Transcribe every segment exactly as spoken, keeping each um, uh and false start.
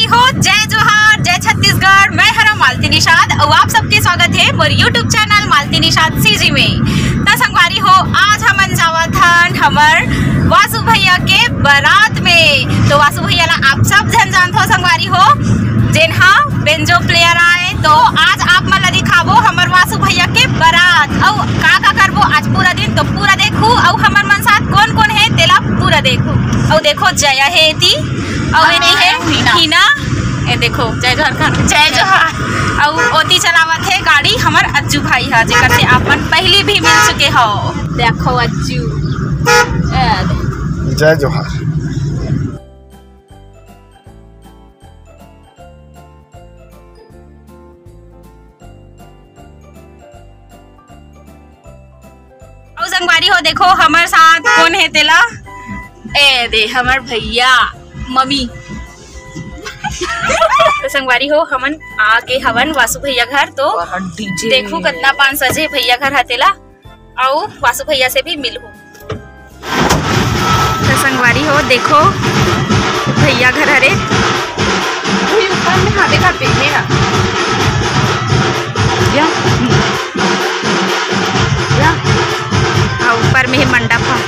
हो, जय जोहार, जय छत्तीसगढ़। मैं हरा मालती निषाद और आप सबके स्वागत है मोर YouTube channel Malti Nishad CG में। तो संगवारी हो, आज हम जावत हन हमर वासु भैया के बारात में। तो वासु भैया ला आप सब जन जानते हो संगवारी हो, जेनहा बेंजो प्लेयर आए। तो आज आप मन ला दिखाबो हमर वासु भैया के बारात और का का करबो आज पूरा दिन। तो पूरा देखो और हमर मन साथ कौन कौन है तेला पूरा देखो। और देखो जया है एती और एती है हीना। ए देखो जय जोहार, जय जोहार। और ओती चलावत है गाड़ी हमर अज्जू भाई है, जेकर से आपन पहली भी मिल चुके हो। देखो अज्जू, जय जोहार। और संगवारी हो देखो हमर साथ कौन है तेला। ए दे हमर भैया मम्मी। तो संगवारी हो हमन आगे हवन वासु भैया घर। तो देखो कितना पान सजे भैया घर हतेला और वासु भैया से भी मिलू। तो संगवारी हो देखो भैया घर हरे ऊपर में हाथे का पेड़ ऊपर में ही मंडप है।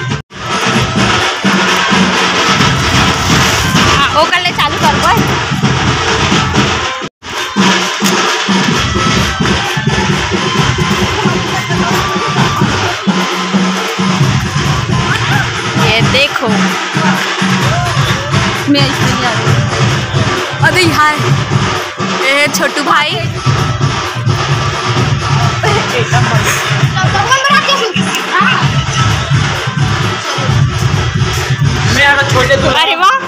ओ कर ले चालू कर बस। ये देखो मैं इसलिए आ रही। अरे हाय ये छोटू भाई। अरे वाह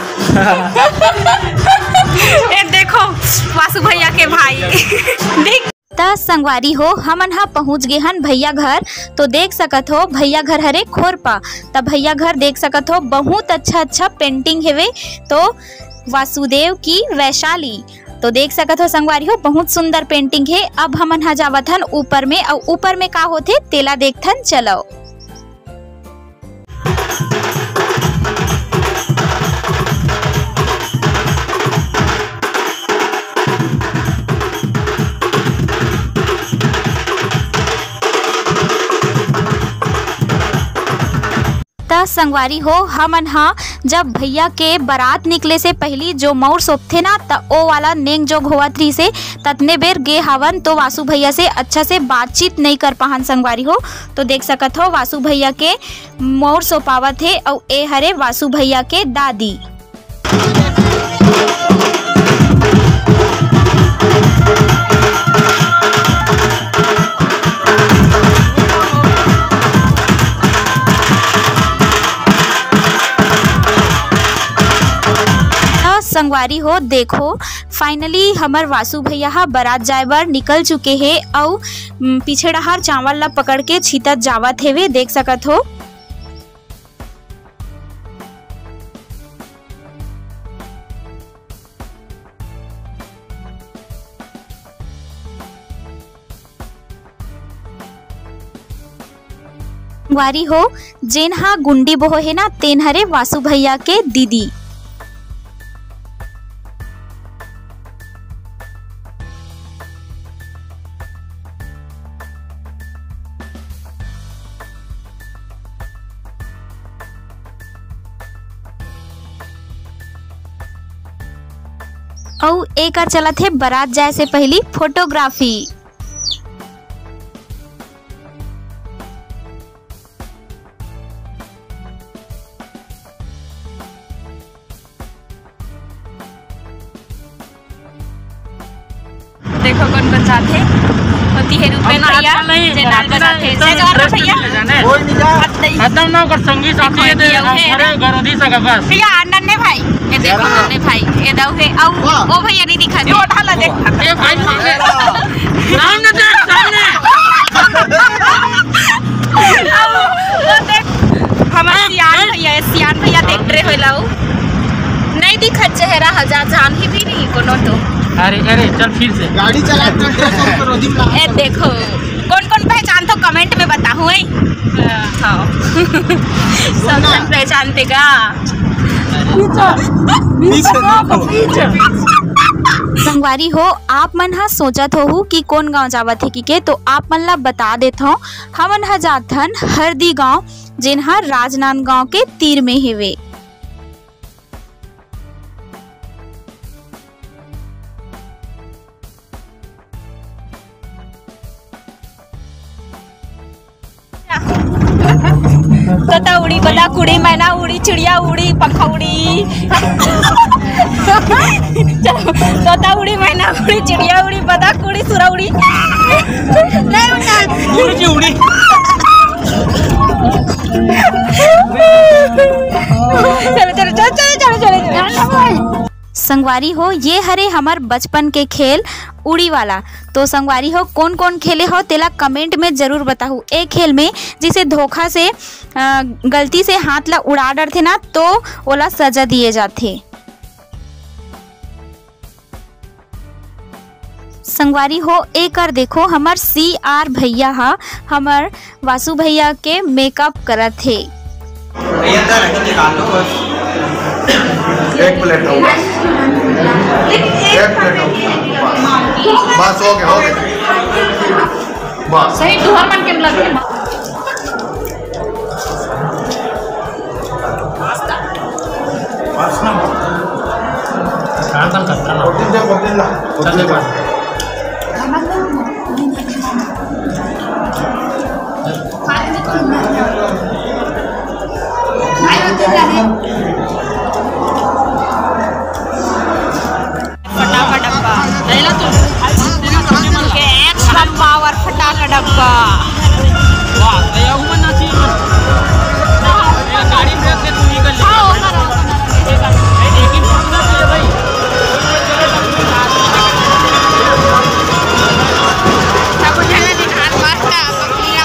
ये देखो वासु भैया के भाई। देख त संगवारी हो हमन हा पहुँच गए हन भैया घर। तो देख सकत हो भैया घर हरे खोरपा। तब भैया घर देख सकत हो बहुत अच्छा अच्छा पेंटिंग हेवे। तो वासुदेव की वैशाली। तो देख सकत हो संगवारी हो बहुत सुंदर पेंटिंग है। अब हमन हा जावत हन ऊपर में और ऊपर में का होथे तेला देखथन चलो। संगवारी हो हमन हा जब भैया के बारात निकले से पहली जो मौर सोपथे ना त ओ वाला नेंग जो होवत रही से ततने बेर गे हवन। तो वासु भैया से अच्छा से बातचीत नहीं कर पाहन संगवारी हो। तो देख सकत हो वासु भैया के मौर सोपावत है और ए हरे वासु भैया के दादी। संगवारी हो देखो फाइनली हमर वासु भैया हा बारात जाए बर निकल चुके हैं और पीछे डहार चावल ला पकड़ के छीतत जावत हेवे देख सकत हो। संगवारी हो जेन हा गुंडी बोहो है ना तेन हरे वासु भैया के दीदी। और एक और चला थे बारात जाए से पहली फोटोग्राफी। देखो कौन कौन साथ है होती है रूपेन भैया जेनाल बसा थे जय जोहार भैया कोई नहीं जा खत्म ना कर संगी साथी है दे अरे गरोधी सका बस भैया नन्हे भाई ये देखो नन्हे भाई ये दाऊ है औ ओ भैया नहीं दिखा दे उठा ला देख ये भाई सामने सामने देख सामने वो देख हमारे सियान भैया सियान भैया देख रहे हो लाओ नहीं दिखा चेहरा हजार जान ही भी नहीं कोनो। तो अरे अरे चल फिर से गाड़ी चलाते ए देखो कौन कौन पहचान तो कमेंट में बताओ। हाँ सब जन पहचानते का। संगवारी हो, आप मन हा सोचत हो कि कौन गांव जावत है कि के, तो आप मन ला बता देत हो, हमन हा जात हन हरदी गांव, जेन हा राजनांदगांव के तीर में हेवे। तोता उड़ी, बतख उड़ी, मैना उड़ी, चिड़िया उड़ी, पंखा उड़ी। चलो, तोता उड़ी, मैना उड़ी, चिड़िया उड़ी, बतख उड़ी, सुरा उड़ी। उड़ी उड़ी। चलो चलो चलो चलो चलो चलो। संगवारी हो, ये हरे हमार बचपन के खेल उड़ी वाला। तो संगवारी हो, कौन कौन खेले हो तेला कमेंट में जरूर बताओ। एक खेल में जिसे धोखा से आ, गलती से हाथ ला उड़ा डरते ना, तो ओला सजा दिए जाते। संगवारी हो, एक और देखो, हमार सी आर भैया हा हमार वासु भैया के मेकअप करत थे। एक प्लेट होगा, एक प्लेट होगा, बस हो गया हो गया, बस सही तुहर मन के लगे। बस ना कांतन करता ना बोटिंग जा बोटिंग ला चल जा फटाफट डब्बा लेला तू के एक छन पावर फटाका डब्बा। वाह दया हुआ नाची ये गाड़ी ब्रेक से तू निकल ले। आओ करो ए लेकिन पूरा चाहिए भाई। सब जगह दिन हाथ मारता पकड़िया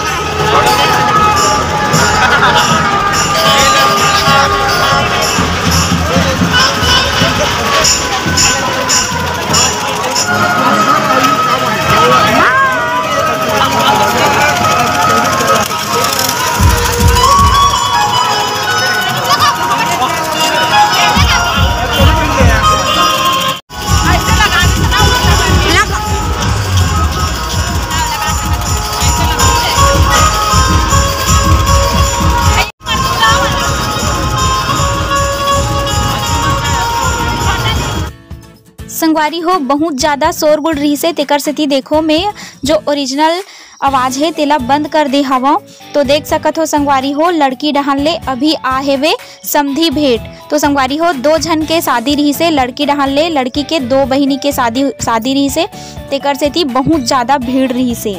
संगवारी हो, बहुत ज़्यादा शोरगुल रही से तेकर सेती देखो मैं जो ओरिजिनल आवाज़ है तेला बंद कर दे हवा। तो देख सकत हो संगवारी हो, लड़की डहान ले अभी आ हेवे समधी भेंट। तो संगवारी हो, दो झन के शादी रही से, लड़की डहान ले लड़की के दो बहिनी के शादी शादी रही से, तेकर सेती बहुत ज़्यादा भीड़ रही से।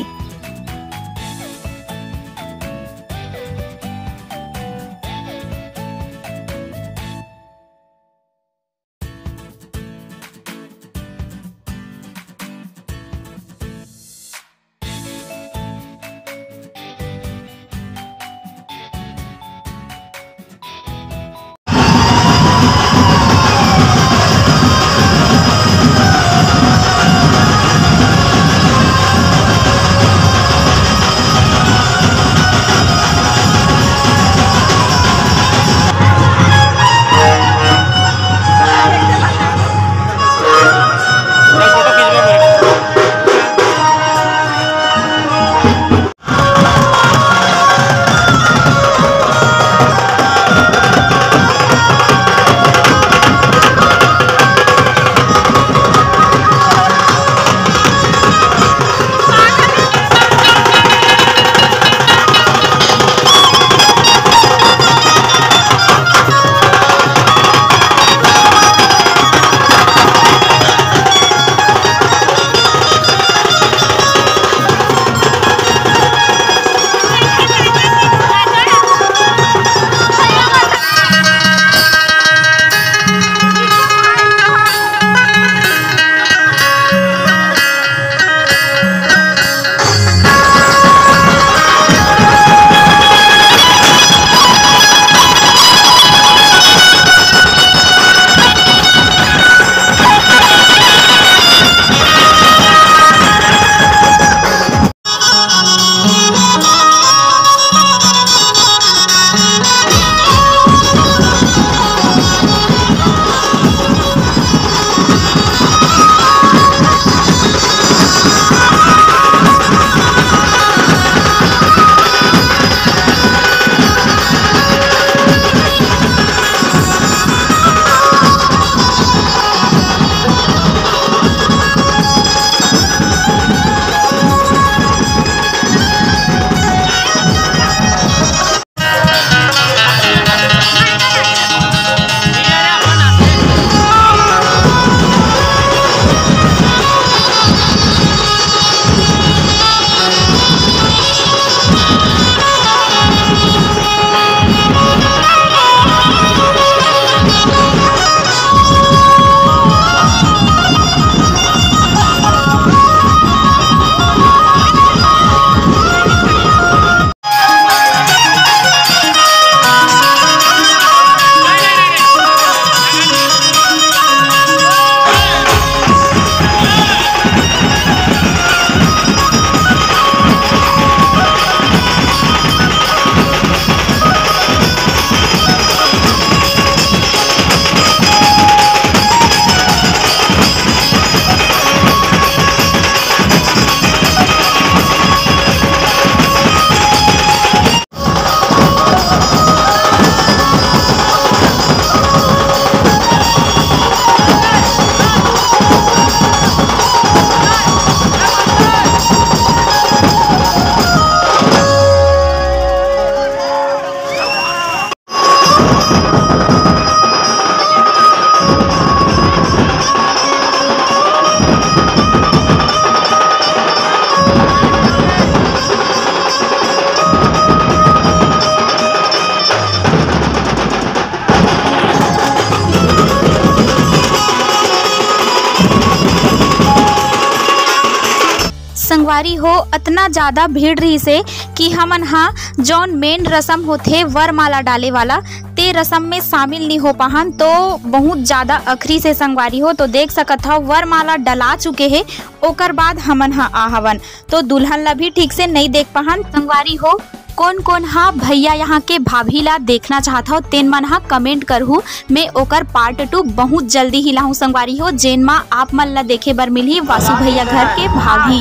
संगवारी हो इतना ज़्यादा भीड़ रही से कि हमन हा जौन मेन रस्म होथे वरमाला डाले वाला ते रस्म में शामिल नहीं हो पाहन। तो बहुत ज़्यादा अखरी से संगवारी हो तो देख सकत हो वरमाला डला चुके हैं, ओकर बाद हमन हा आहवन तो दुल्हन ला भी ठीक से नहीं देख पाहन। संगवारी हो कौन कौन हा भैया यहाँ के भाभी ला देखना चाहता हो तेन मन हा कमेंट करहू, मैं ओकर पार्ट टू बहुत जल्दी ही लाहूँ संगवारी हो, जेन मा आप मन ला देखे बर मिलही वासु भैया घर के भाभी।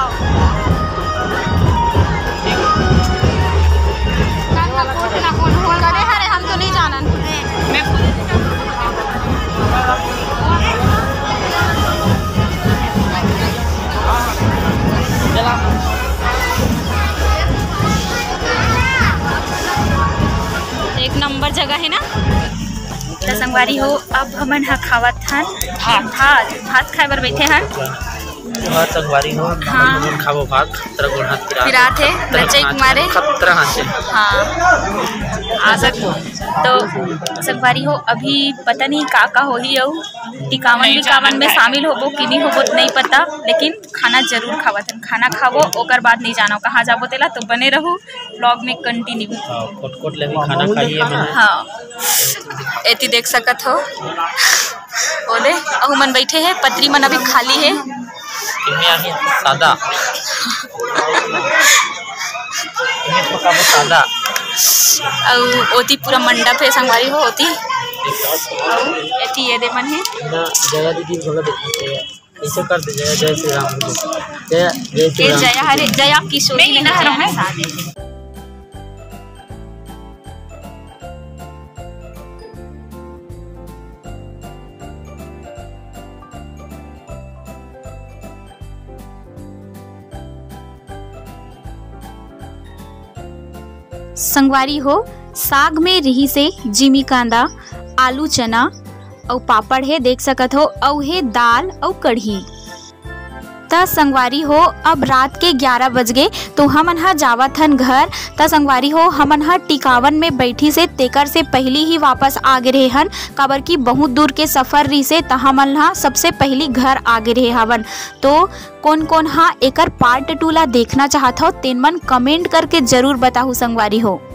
हम तो नहीं जानन। एक नंबर जगह है ना। तो संगवारी हो अब हमन हा खावत हन भात भात भात खाए बर बैठे हन। बहुत संगवारी हो हाँ। खाबो भात खतरा गुण हाथ पिरा पिरात है बच्चे मारे खतरा हाथ से हाँ आ सकते तो संगवारी हो अभी पता नहीं का का हो ही और टिकावन विकावन में शामिल होबो कि नहीं होबो नहीं पता, लेकिन खाना जरूर खावत हन। खाना खावो ओकर बाद नहीं जानो कहाँ जाबो तेला, तो बने रहू ब्लॉग में कंटिन्यू। कोट कोट ले भी खाना खाइए मैंने। हाँ एती देख सकत हो ओले अहू मन बैठे है, पतरी मन अभी खाली है। है सादा सादा और ओती पूरा मंडप है संगवारी हो होती एती ये दे मन है जगह दीदी जगह देखना ऐसे कर दे जय जय श्री राम जय जय श्री राम जय हरे जय आपकी सोची नहीं ना रहा है। संगवारी हो साग में रही से जिमी कांदा आलू चना और पापड़ है देख सकत हो, और है दाल और कढ़ी। त संगवारी हो अब रात के ग्यारह बज गए तो हमन हा जावत हन घर। त संगवारी हो हमन हा टिकावन में बैठी से तेकर से पहली ही वापस आगे रहे हन, काबर की बहुत दूर के सफर रही से त हमन हा सबसे पहली घर आगे रहे हवन। तो कौन कौन हा एकर पार्ट टू ला देखना चाहत हो तेन मन कमेंट करके जरूर बताहू संगवारी हो।